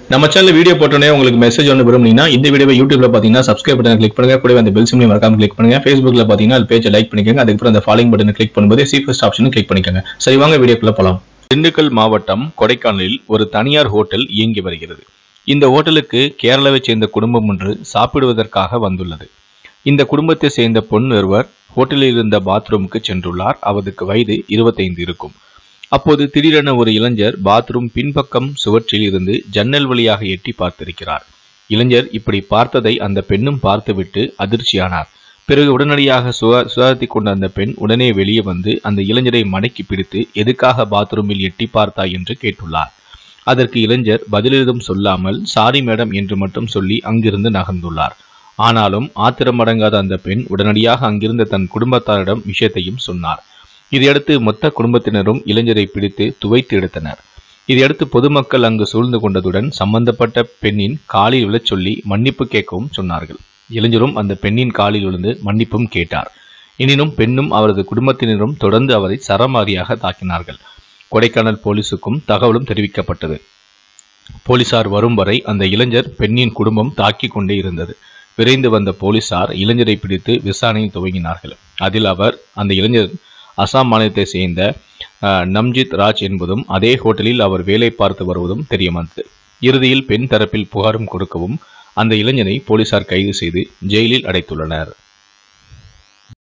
நம்ம channel video போட்டோனே உங்களுக்கு message ஒன்று விரும்புனீங்கன்னா இந்த வீடியோவை யூடியூப்ல பாத்தீங்கன்னா சப்ஸ்கிரைப் பட்டனை கிளிக் பண்ணுங்க, கூடவே அந்த பெல் சிம்பலையும் மறக்காம கிளிக் பண்ணுங்க. Facebookல பாத்தீங்கன்னா அது பேஜை லைக் பண்ணிக்கோங்க. அதுக்கப்புறம் அந்த ஃபாலோயிங் பட்டனை கிளிக் பண்ணும்போது சி ஃபர்ஸ்ட் ஆப்ஷனும் கிளிக் பண்ணிக்கோங்க. சரி வாங்க வீடியோக்குள்ள போலாம். திண்டுக்கல் மாவட்டம் கொடைக்கானலில் ஒரு தனியார் ஹோட்டல் இயங்கி வருகிறது. இந்த ஹோட்டலுக்கு கேரளாவை சேர்ந்த குடும்பம் ஒன்று சாப்பிடுவதற்காக வந்துள்ளது. இந்த குடும்பத்தை சேர்ந்த பொன் ஒருவர் ஹோட்டலில் இருந்த பாத்ரூமுக்கு சென்றுள்ளார். அவருக்கு வயது 25 இருக்கும். அப்போது திடீரென ஒரு இளைஞர் பாத்ரூம் பின்பக்கம் சுவற்றில் இருந்து ஜன்னல் வழியாக எட்டி பார்த்திருக்கிறார். இளைஞர் இப்படி பார்த்ததை அந்த பெண்ணும் பார்த்துவிட்டு அதிர்ச்சியானார். பிறகு உடனடியாக சுதாரித்து கொண்ட அந்த பெண் உடனே வெளியே வந்து அந்த இளைஞரை மடக்கி பிடித்து எதுக்காக பாத்ரூமில் எட்டி பார்த்தாய் என்று கேட்டுள்ளார். அதற்கு இளைஞர் பதிலெதும் சொல்லாமல் சாரி மேடம் என்று மட்டும் சொல்லி அங்கிருந்து நகர்ந்துள்ளார். ஆனாலும் ஆத்திரமடங்காத அந்த பெண் உடனடியாக அங்கிருந்த தன் குடும்பத்தாரிடம் விஷயத்தையும் சொன்னார். இதையடுத்து மொத்த குடும்பத்தினரும் இளைஞரை பிடித்து துவைத்து எடுத்தனர். இதையடுத்து பொதுமக்கள் அங்கு சூழ்ந்து கொண்டதுடன் சம்பந்தப்பட்ட பெண்ணின் காலில் விழச் சொல்லி மன்னிப்பு கேட்கவும் சொன்னார்கள். இளைஞரும் அந்த பெண்ணின் காலில் விழுந்து மன்னிப்பும் கேட்டார். எனினும் பெண்ணும் அவரது குடும்பத்தினரும் தொடர்ந்து அவரை சரமாரியாக தாக்கினார்கள். கொடைக்கானல் போலீசுக்கும் தகவலும் தெரிவிக்கப்பட்டது. போலீசார் வரும் வரை அந்த இளைஞர் பெண்ணின் குடும்பம் தாக்கி கொண்டே இருந்தது. விரைந்து வந்த போலீசார் இளைஞரை பிடித்து விசாரணையை துவங்கினார்கள். அதில் அந்த இளைஞர் அசாம் மாநிலத்தை சேர்ந்த நம்ஜித் ராஜ் என்பதும் அதே ஹோட்டலில் அவர் வேலை பார்த்து வருவதும் தெரிய வந்தது. இறுதியில் பெண் தரப்பில் புகாரும் கொடுக்கவும் அந்த இளைஞனை போலீசார் கைது செய்து ஜெயிலில் அடைத்துள்ளனர்.